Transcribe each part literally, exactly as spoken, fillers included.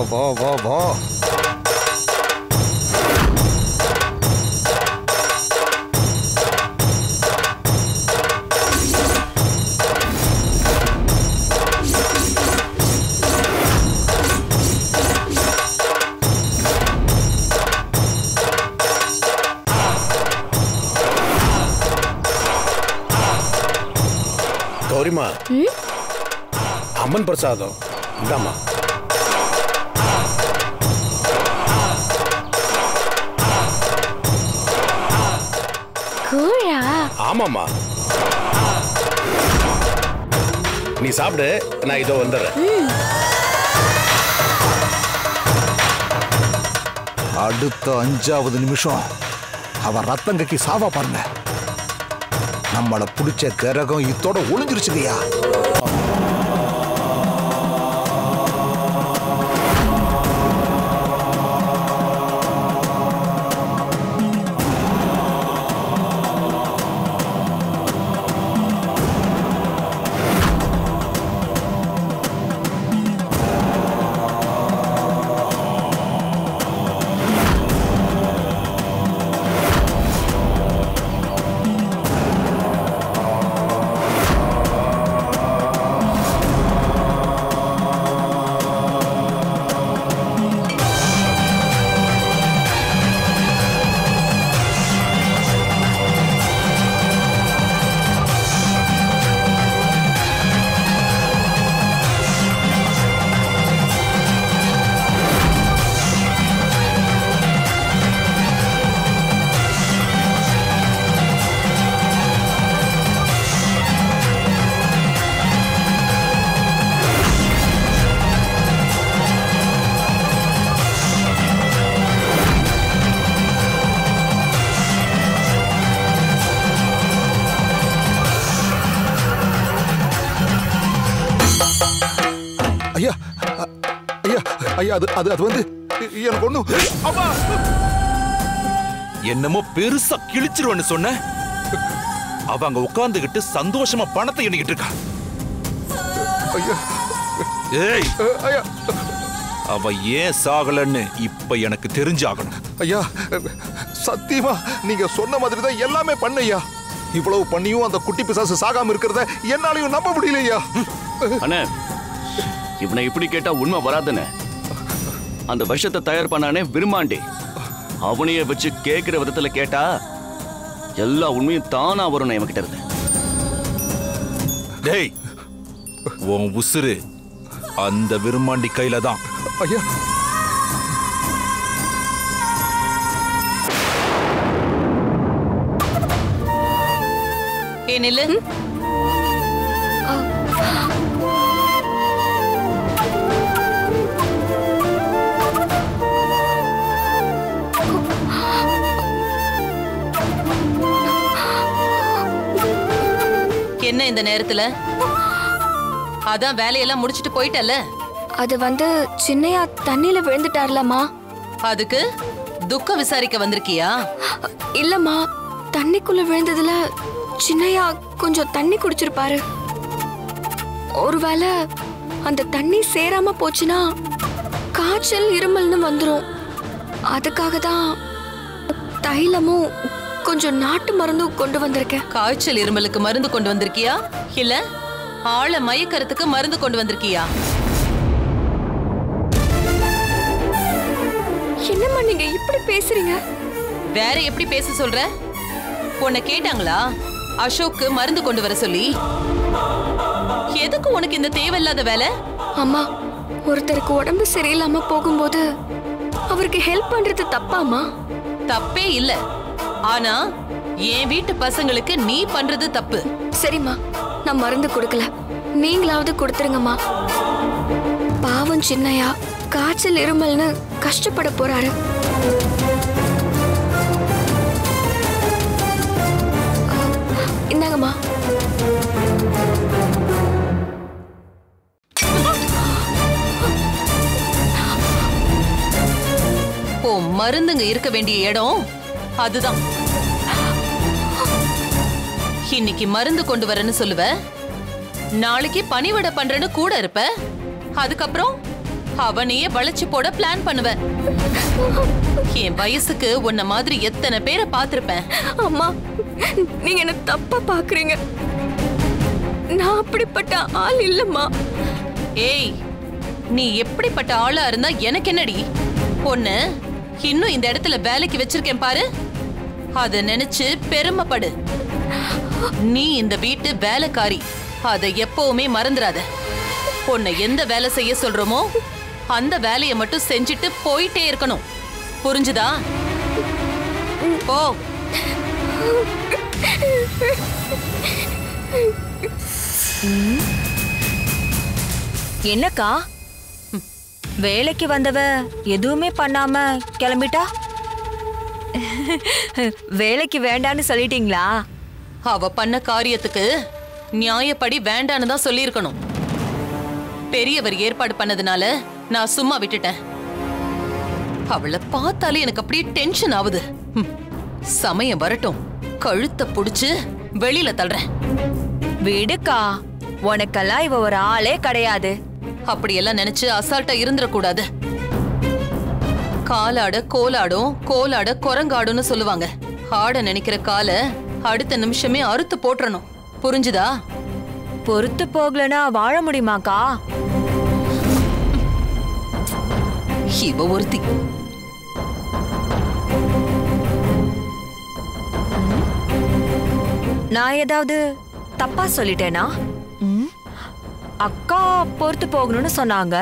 வா வா வா. கௌரிமா, அம்மன் பிரசாதம் இந்தாமா. கூழா? ஆமாமா, நீ சாப்பிடு, நான் இதோ வந்துடுறேன். அடுத்த அஞ்சாவது நிமிஷம் அவ ரத்தங்கக்கு சாவா பாருங்க. நம்மள பிடிச்ச கிரகம் இதோட ஒளிஞ்சிருச்சுங்கய்யா. ஐயா ஐயா ஐயா அது அது அது வந்து எனக்கு ஒண்ணும். என்னமோ பெருசா கிழிச்சிருவன்னு சொன்ன, அவங்க உட்கார்ந்துகிட்டு சந்தோஷமா பணத்தை எண்ணிக்கிட்டு இருக்கா. ஐயா ஏய் ஐயா, அவ ஏன் சாகலன்னு இப்ப எனக்கு தெரிஞ்சாகணும். ஐயா சத்தியமா நீங்க சொன்ன மாதிரி தான் எல்லாமே பண்ணையா. இவ்வளவு பண்ணியும் அந்த குட்டி பிசாசு சாகாம இருக்கிறத என்னாலையும் நம்ப முடியலையா. அண்ணே, இவனை இப்படி கேட்டா உண்மை வராதுன்னு அந்த விஷத்தை தயார் பண்ணானே விரும்மாண்டி, அவனையே வச்சு கேட்கிற விதத்துல கேட்டா எல்லா உண்மையும் தானா வரும் என்கிட்ட இருந்து. டேய், உன் உசுரு அந்த விரும்மாண்டி கையில தான். ஐயா ஏ நில்லு. என்ன இந்த நேரத்துல? அதான் வேலையெல்லாம் முடிச்சிட்டு போயிட்டல. அது வந்து சின்னையா தண்ணியில விழுந்துட்டார்லம்மா. அதுக்கு துக்க விசாரிக்க வந்திருக்கியா? இல்லம்மா, தண்ணிக்குள்ள விழுந்ததுல சின்னையா கொஞ்சம் தண்ணி குடிச்சிருப்பாரு. ஒருவேளை அந்த தண்ணி சேராம போச்சுன்னா காய்ச்சல் இருமல்னு வந்துரும். அதுக்காக தான் தைலமும் கொஞ்சம் நாட்டு மருந்தும் கொண்டு வந்திருக்கேன். காய்ச்சல் இருமலுக்கு மருந்து கொண்டு வந்திருக்கியா, இல்ல ஆள மயக்கறதுக்கு மருந்து கொண்டு வந்திருக்கியா? என்னம்மா நீங்க இப்படி பேசுறீங்க? வேற எப்படி பேச சொல்ற? உன்னை கேட்டாங்களா அசோக்கு மருந்து கொண்டு வர சொல்லி? எதுக்கு உனக்கு இந்த தேவையில்லாத வேலை? அம்மா, ஒருத்தருக்கு உடம்பு சரியில்லாம போகும்போது அவருக்கு ஹெல்ப் பண்றது தப்பாமா? தப்பே இல்ல, ஆனா என் வீட்டு பசங்களுக்கு நீ பண்றது தப்பு. சரிம்மா, நான் மருந்து கொடுக்கல, நீங்களாவது கொடுத்துருங்கம்மா. பாவம் சின்னையா காய்ச்சல் இருமல்னு கஷ்டப்பட போறாரு. இந்தாங்கம்மா. ஓ, மருந்துங்க இருக்க வேண்டிய இடம் அதுதான். இன்னைக்கு மருந்து கொண்டு வரேன்னு சொல்லுவ, நாளைக்கு பணிவிட பண்றேன்னு கூட இருப்ப, அதுக்கப்புறம் அவனையே வளைச்சு போட பிளான் பண்ணுவேன். என் வயசுக்கு உன்ன மாதிரி எத்தனை பேரை பார்த்திருப்பேன். அம்மா, நீங்க என்ன தப்பா பாக்குறீங்க. நான் அப்படிப்பட்ட ஆள் இல்லம்மா. ஏய், நீ எப்படிப்பட்ட ஆளா இருந்தா எனக்கு என்னடி? பொண்ணு இன்னும் இந்த இடத்துல வேலைக்கு வச்சிருக்கேன் பாரு, அத நினைச்சு பெருமைப்படு. நீ இந்த வீட்டு வேலைக்காரி, அதை எப்பவுமே மறந்துடாத. பொண்ணை எந்த வேலை செய்ய சொல்றோமோ அந்த வேலையை மட்டும் செஞ்சுட்டு போயிட்டே இருக்கணும். புரிஞ்சுதா? போ. என்னக்கா வேலைக்கு வந்தவ எதுவுமே பண்ணாம கிளம்பிட்டா? வேலைக்கு வேண்டான்னு சொல்லிட்டீங்களா? அவ பண்ண காரியத்துக்கு நியாயப்படி வேண்டான்னு தான் சொல்லியிருக்கணும். பெரியவர் ஏற்பாடு பண்ணதுனால நான் சும்மா விட்டுட்டேன். அவளை பார்த்தாலே எனக்கு அப்படியே டென்ஷன் ஆகுது. சமயம் வரட்டும், கழுத்தை புடிச்சு வெளியில தள்ளுறேன். விடுக்கா, உனக்கெல்லாம் இவ ஒரு ஆளே கிடையாது. அப்படியெல்லாம் நினைச்சு அசால்ட்டா இருந்துடக்கூடாது. காலாட கோலாடும், கோலாட குரங்காடும்னு சொல்லுவாங்க. ஆட நினைக்கிற காலை அடுத்த நிமிஷமே அறுத்து போட்டுறணும். புரிஞ்சுதா? பொறுத்து போகலனா வாழ முடியுமாக்கா? இவ ஒருத்தி. நான் ஏதாவது தப்பா சொல்லிட்டேனா? அக்கா பொறுத்து போகணும்னு சொன்னாங்க.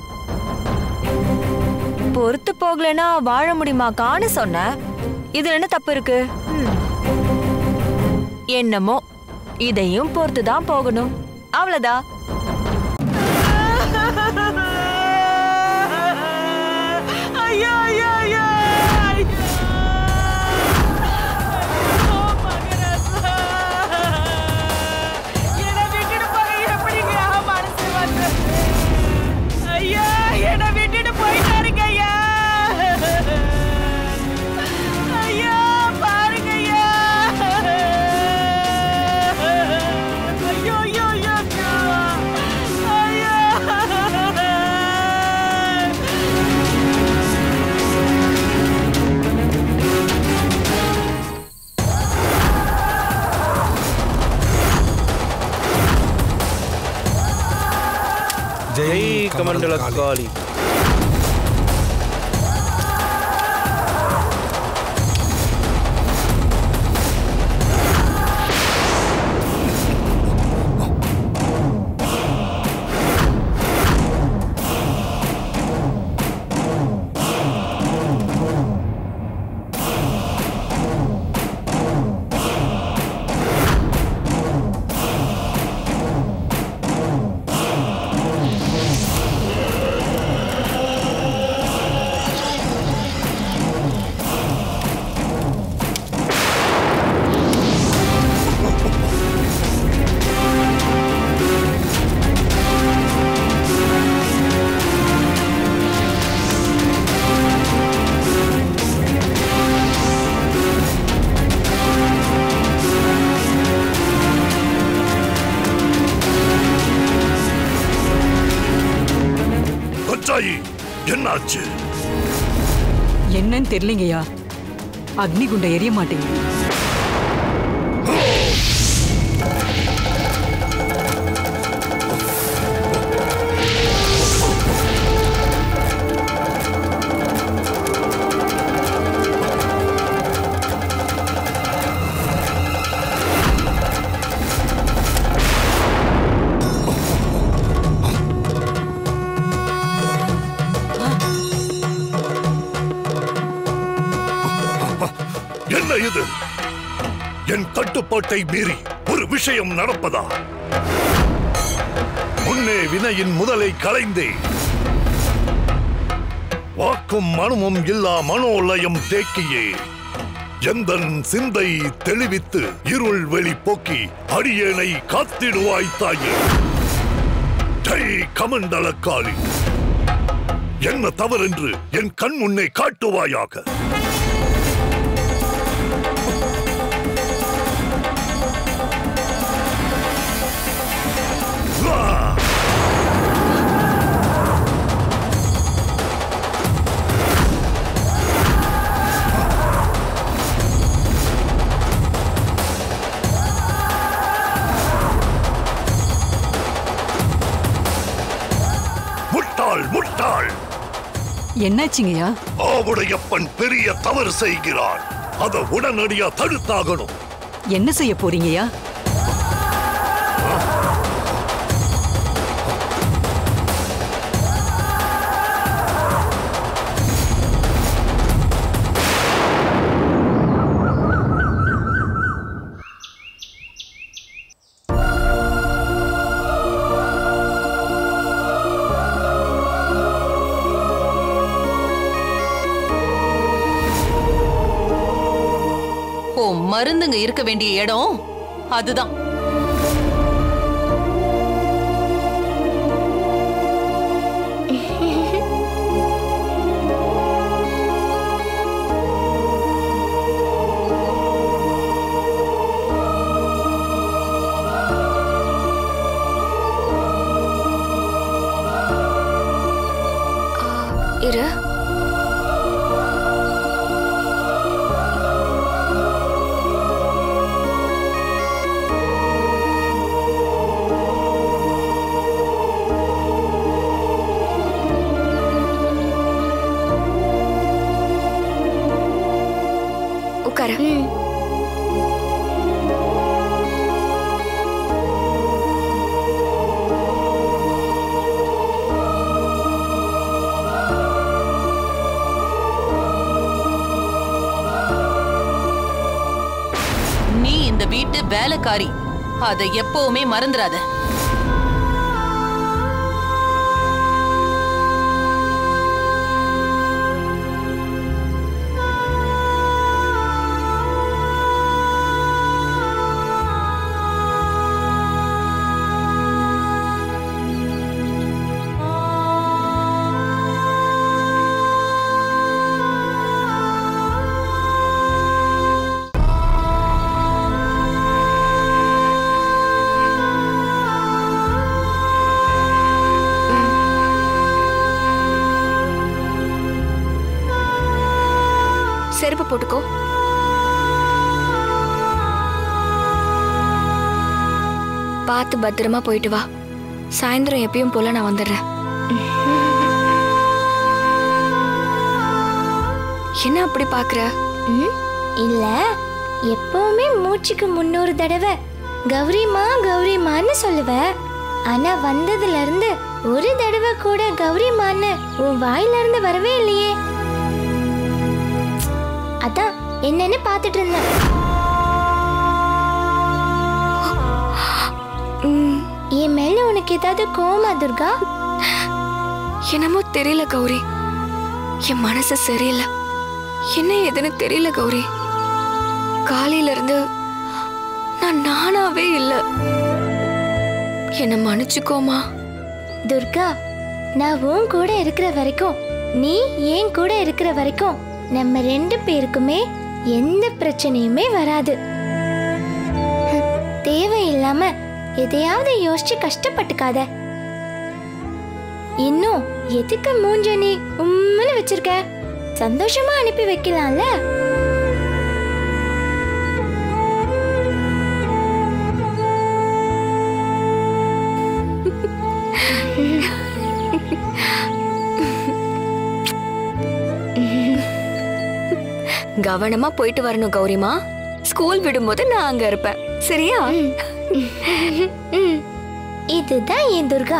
பொறுத்து போகலனா வாழ முடியுமாக்கான்னு சொன்ன. இதுல என்ன தப்பு இருக்கு? என்னமோ இதையும் பொறுத்துதான் போகணும், அவ்வளவுதான். ஜெய் கமண்டல காளி. என்னாச்சு? என்னன்னு தெரியலங்கய்யா. அக்னி குண்ட எரிய மாட்டேங்குது. இது என் கட்டுப்பாட்டை மீறி ஒரு விஷயம் நடப்பதா? முன்னே வினையின் முதலை களைந்தே வாக்கும் மனமும் இல்லா மனோலயம் தேக்கியே எந்தன் சிந்தை தெளிவித்து இருள் வெளி போக்கி அடியேனை காத்திடுவாய் தாயே. ஜெய் கமண்டல காளி, என்ன தவறென்று என் கண் முன்னே காட்டுவாயாக. என்னாச்சுங்கய்யா? ஆவுடையப்பன் பெரிய தவறு செய்கிறான். அதை உடனடியா தடுத்தாகணும். என்ன செய்ய போறீங்கய்யா? மருந்துங்க இருக்க வேண்டிய இடம் அதுதான். இரு. உட்காரு. நீ இந்த வீட்டு வேலைக்காரி, அதை எப்பவுமே மறந்துடாத. செருப்பு போட்டுக்கோ. பார்த்து பத்திரமா போயிட்டு வா. சாயந்தரம் எப்பயும் போல நான் வந்துடுறேன். என்ன அப்படி பாக்குற? இல்ல, எப்பவுமே மூச்சுக்கு முன்னூறு தடவை கௌரிமா கௌரிமான்னு சொல்லுவ. ஆனா வந்ததுல இருந்து ஒரு தடவை கூட கௌரிமான்னு உன் வாயில இருந்து வரவே இல்லையே. அதான் என்னன்னு பாத்துட்டு இருந்தேன். என் மேல உனக்கு ஏதாவது கோவமா துர்கா? என்னமோ தெரியல கௌரி, என் மனசு சரியில்லை. என்ன ஏதுன்னு தெரியல கௌரி. காலையில இருந்து நான் நானாவே இல்லை. என்ன மன்னிச்சுக்கோமா. துர்கா, நான் உன் கூட இருக்கிற வரைக்கும், நீ ஏன் கூட இருக்கிற வரைக்கும் நம்ம ரெண்டு பேருக்குமே எந்த பிரச்சனையுமே வராது. தேவையில்லாம எதையாவது யோசிச்சு கஷ்டப்பட்டுக்காத. இன்னும் எதுக்கு மூஞ்ச நீ உம்முன்னு வச்சிருக்க? சந்தோஷமா அனுப்பி வைக்கலாம்ல. கவனமா போயிட்டு வரணும் கௌரிமா. ஸ்கூல் விடும்போது நான் அங்க இருப்பேன், சரியா? இதுதான் என் துர்கா.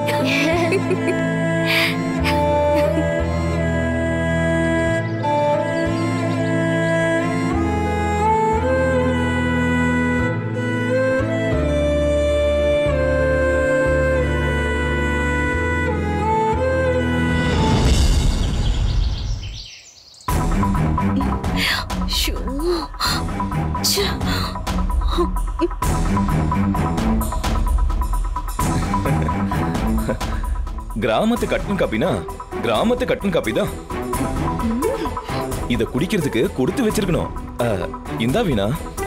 கிராமத்து கட்டன் காப்பினா கிராமத்து கட்டன் காப்பி தான். இத குடிக்கிறதுக்கு கொடுத்து வச்சிருக்கணும். இந்தா வீணா.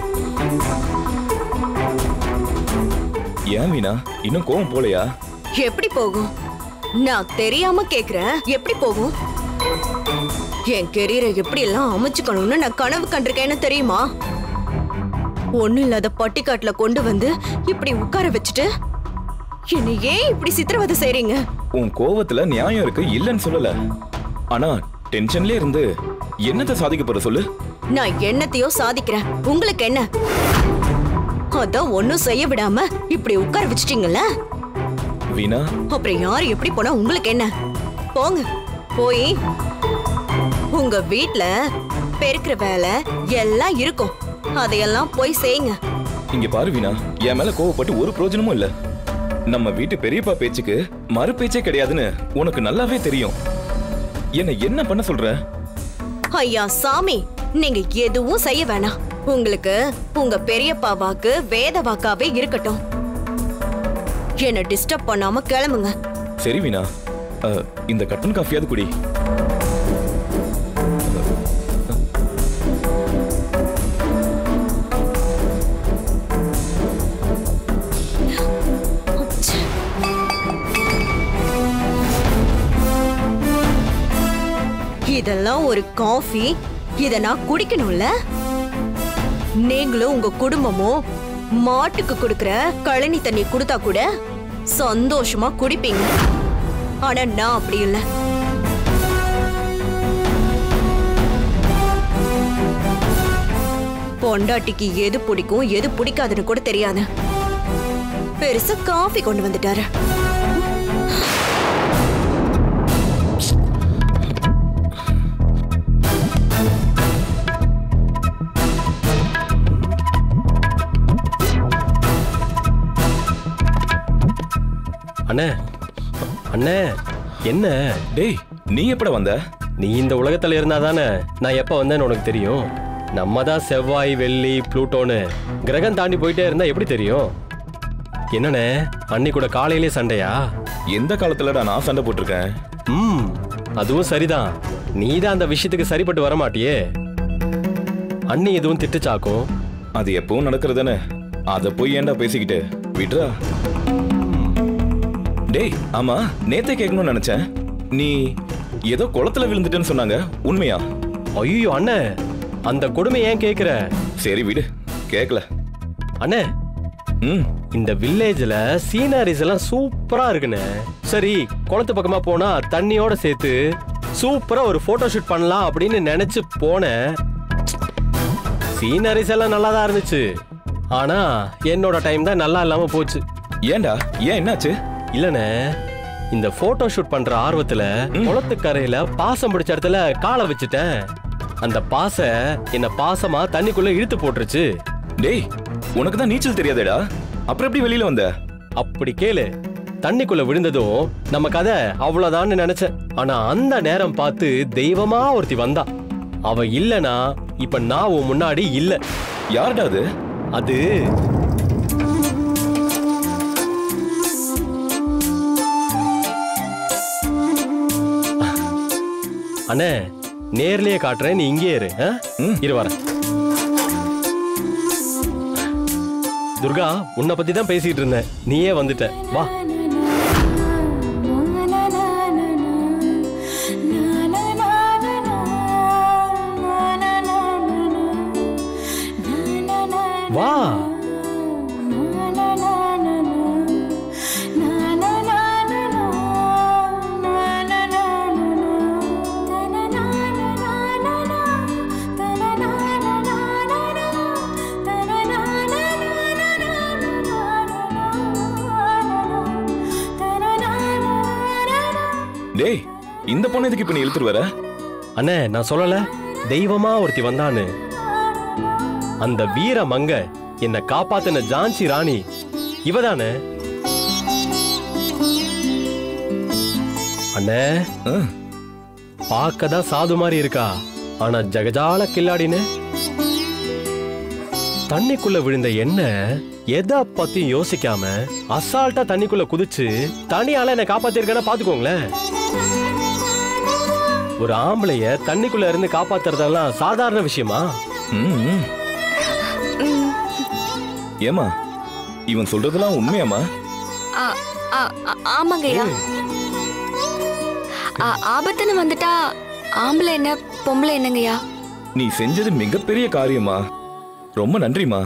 ஏன் வீணா இன்னும் கோவம் போலையா? எப்படி போகும்? நான் தெரியாம கேக்குறேன், எப்படி போகும்? என் கெரியரை எப்படி எல்லாம் அமைச்சுக்கணும்னு நான் கனவு கண்டிருக்கேன்னு தெரியுமா? ஒண்ணு இல்லாத பட்டிக்காட்டுல கொண்டு வந்து இப்படி உட்கார வச்சுட்டு என்ன ஏன் இப்படி சித்திரவதை செய்றீங்க? உன் கோவத்துல நியாயம் இருக்கு, இல்லன்னு சொல்லல. ஆனா டென்ஷன்ல இருந்து என்னத்தை சாதிக்க போற சொல்லு? நான் என்னத்தையோ சாதிக்கிறேன், உங்களுக்கு என்ன? அதான் ஒண்ணும் செய்ய விடாம இப்படி உட்கார வச்சிட்டீங்கல்ல வீணா. அப்புறம் யாரு எப்படி போனா உங்களுக்கு என்ன? போங்க, போய் உங்க வீட்ல பெருக்கிற வேலை எல்லாம் இருக்கும், அதையெல்லாம் போய் செய்யுங்க. இங்க பாரு வீணா, என் மேல கோவப்பட்டு ஒரு பிரயோஜனமும் இல்ல. நம்ம வீட்டு பெரியப்பா பேச்சுக்கு மறு பேச்சே கிடையாதுன்னு உனக்கு நல்லாவே தெரியும். என்ன என்ன பண்ண சொல்ற? ஐயா சாமி, நீங்க எதுவும் செய்ய வேணாம். உங்களுக்கு உங்க பெரியப்பா வாக்கு வேத வாக்காவே இருக்கட்டும். என்ன டிஸ்டர்ப் பண்ணாம கிளம்புங்க. சரி வீணா, அஹ், இந்த கட்டன் காஃபியாவது குடி. இதெல்லாம் ஒரு காஃபி, இத நான் குடிக்கணும்ல? நீங்களும் உங்க குடும்பமும் மாட்டுக்கு கொடுக்கிற கழனி தண்ணி கொடுத்தா கூட சந்தோஷமா குடிப்பீங்க. ஆனா நான் அப்படி இல்லை. பொண்டாட்டிக்கு எது பிடிக்கும் எது பிடிக்காதுன்னு கூட தெரியாது. பெருசா காஃபி கொண்டு வந்துட்டாரு. அண்ணே அண்ணே, என்ன டேய், நீ எப்பட வந்த? நீ இந்த உலகத்துல இருந்தாதானே நான் எப்ப வந்தேன்னு உனக்கு தெரியும். நம்ம தான் செவ்வாய் வெள்ளி புளூட்டோன்னு கிரகம் தாண்டி போயிட்டே இருந்தா எப்படி தெரியும்? என்னண்ணே, அன்னி கூட காலையிலே சண்டையா? எந்த காலத்துலடா நான் சண்டை போட்டிருக்கேன்? ம், அதுவும் சரிதான். நீ தான் அந்த விஷயத்துக்கு சரிப்பட்டு வர மாட்டியே. அண்ணி எதுவும் திட்டுச்சாக்கும்? அது எப்பவும் நடக்கிறதானே, அத போய் ஏன்டா பேசிக்கிட்டு விட்றா. டேய், ஆமா, நேத்தே கேட்கணும்னு நினைச்சேன். நீ ஏதோ குளத்துல விழுந்துட்டேன்னு சொன்னாங்க, உண்மையா? ஐயோ அண்ணே, அந்த கொடுமை ஏன் கேக்குற? சரி விடு, கேக்கல. அண்ணே, ம், இந்த வில்லேஜ்ல சீனரிஸ் எல்லாம் சூப்பரா இருக்குண்ணே. சரி, குளத்து பக்கமா போனா தண்ணியோட சேர்த்து சூப்பரா ஒரு போட்டோ ஷூட் பண்ணலாம் அப்படின்னு நினைச்சு போனேன். சீனரிஸ் எல்லாம் நல்லா தான் இருந்துச்சு, ஆனா என்னோட டைம் தான் நல்லா இல்லாம போச்சு. ஏன்டா, ஏன் என்னாச்சு? இல்லண்ணே, இந்த போட்டோ ஷூட் பண்ற ஆர்வத்துல குளத்து கரையில பாசம் பிடிச்ச இடத்துல காலை வச்சுட்டேன். அந்த பாச என்ன பாசமா தண்ணிக்குள்ள இழுத்து போட்டுருச்சு. டேய், உனக்கு தான் நீச்சல் தெரியாதேடா, அப்புறம் எப்படி வெளியில வந்த? அப்படி கேளு. தண்ணிக்குள்ள விழுந்ததும் நம்ம கதை அவ்வளவுதான்னு நினைச்சேன். ஆனா அந்த நேரம் பார்த்து தெய்வமா ஒருத்தி வந்தா. அவ இல்லனா இப்ப நான் உன் முன்னாடி இல்ல. யாருடா அது? அது அண்ணே, நேர்லயே காட்டுறேன், நீ இங்கே இரு. இரு வரேன். துர்கா, உன்னை பத்தி தான் பேசிட்டு இருந்தேன், நீயே வந்துட்ட. வா. வா. டேய், இந்த பொண்ணு எதுக்கு இப்ப நீ இழுத்துட்டு வர? அண்ணே, நான் சொல்லல தெய்வமா ஒருத்தி வந்தான்னு. அந்த வீர மங்க என்ன காப்பாத்தின ஜான்சி ராணி இவதானே? அண்ணே, பார்க்கதான் சாது மாதிரி இருக்கா, ஆனா ஜகஜால கில்லாடின்னு. தண்ணிக்குள்ள விழுந்த என்ன எதை பத்தி யோசிக்காம அசால்ட்டா தண்ணிக்குள்ள குதிச்சு தனியால என்ன காப்பாத்திருக்கேன்னு பாத்துக்கோங்களேன். ஒரு ஆம்பளைய தண்ணிக்குள்ள இருந்து காப்பாத்துறதெல்லாம் சாதாரண விஷயமா? ஏமா, இவன் சொல்றதெல்லாம் உண்மையாமா? ஆமாங்கய்யா. ஆபத்துன்னு வந்துட்டா ஆம்பளை என்ன பொம்பளை என்னங்கய்யா? நீ செஞ்சது மிகப்பெரிய காரியமா, ரொம்ப நன்றிமா.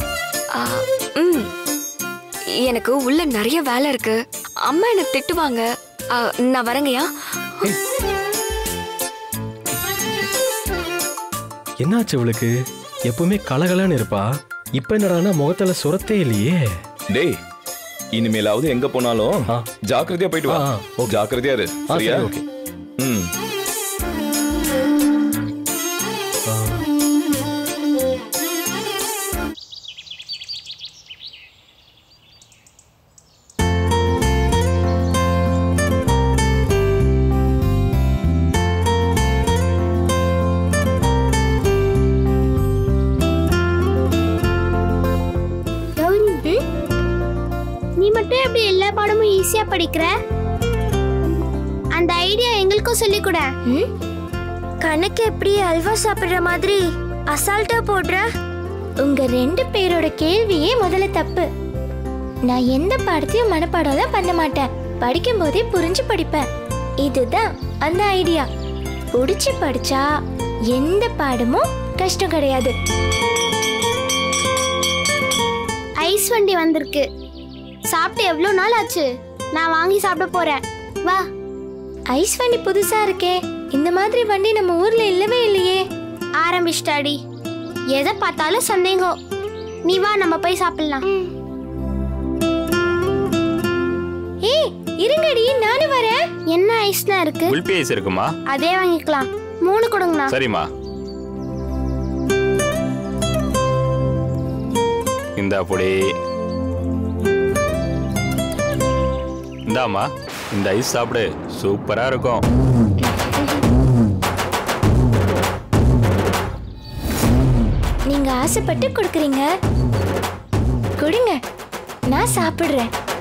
எனக்கு உள்ள நிறைய வேலை இருக்கு, அம்மா என்ன திட்டுவாங்க. நான் வரேங்கய்யா. என்னாச்சு இவளுக்கு? எப்பவுமே கலகலன்னு இருப்பா, இப்ப என்னடானா முகத்துல சுரத்தே இல்லையே. டேய், இனிமேலாவது எங்க போனாலும் ஜாக்கிரதையா போயிட்டு வா. ஜாக்கிரதையா இரு. சரியா? ஓகே. ம். ஈஸியா படிக்கிற அந்த ஐடியா எங்களுக்கும் சொல்லி கொடு. கணக்கு எப்படி அல்வா சாப்பிடுற மாதிரி அசால்ட்டா போடுற? உங்க ரெண்டு பேரோட கேள்வியே முதல்ல தப்பு. நான் எந்த பாடத்தையும் மனப்பாடம்லாம் பண்ண மாட்டேன், படிக்கும் போதே புரிஞ்சு படிப்பேன். இதுதான் அந்த ஐடியா. புடிச்சு படிச்சா எந்த பாடமும் கஷ்டம் கிடையாது. ஐஸ் வண்டி வந்திருக்கு. சாப்பிட்டு எவ்வளவு நாள் ஆச்சு? நான் வாங்கி சாப்பிட போறேன். வா. ஐஸ் வண்டி புதுசா இருக்கே, இந்த மாதிரி வண்டி நம்ம ஊர்ல இல்லவே இல்லையே. ஆரம்பிச்சிட்டாடி, எதை பார்த்தாலும் சந்தேகம். நீ வா, நம்ம போய் சாப்பிடலாம். ஏய் இருங்கடி, நானும் வரேன். என்ன ஐஸ்னா இருக்கு? குல்பி ஐஸ் இருக்குமா? அதே வாங்கிக்கலாம். மூணு கொடுங்கண்ணா. சரிம்மா. இந்த பொடி இந்தாம்மா, இந்த ஐஸ் சாப்பிடு, சூப்பரா இருக்கும். நீங்க ஆசைப்பட்டு கொடுக்குறீங்க, கொடுங்க, நான் சாப்பிடுறேன்.